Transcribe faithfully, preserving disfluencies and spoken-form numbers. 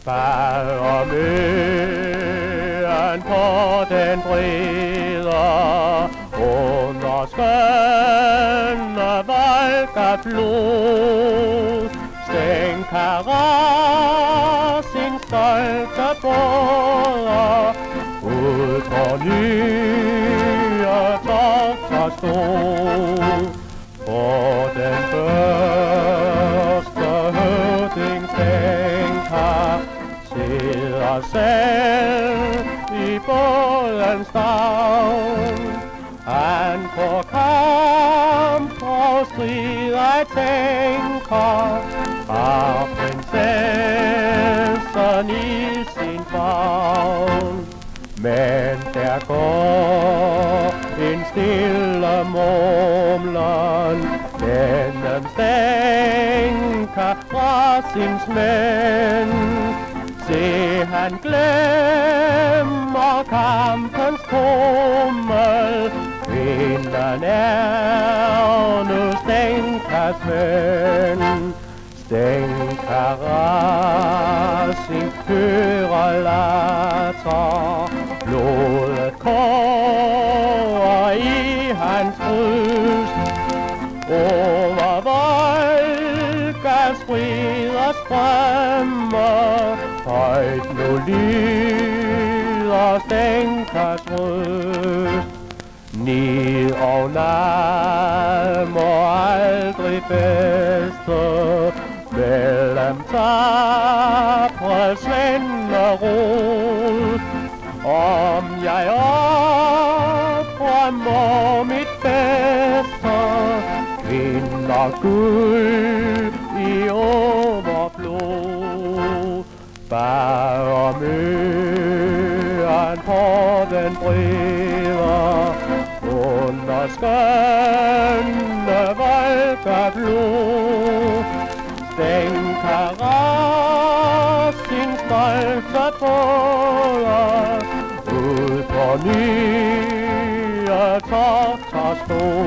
Bærer møen på den brede under skønne Volga-flod. Stænkarer sin stolte båder ud på nye togterstol. På den første høvding Stænker sidder selv i bådens stavn. Han på kamp og strid jeg tænker, har prinsessen i sin favn. Men der går en stille mumlen gennem Stænker fra sin smænd. Se, han glemmer kampens trommel. Kvinden er nu Stænkers ven. Stænker sin hører latter. Blodet koger i hans bryst. Over Volgas frider strømmer. Højt nu lyder Stænkers røst. Nid og nal må aldrig feste mellem tapre svend og rod. Om jeg opdrømmer mit bedste, vinder guld i overflod. Bærer møen på den brede under skønne Volga-flod. Stænkarer sin stolte båder ud på nye togterstol.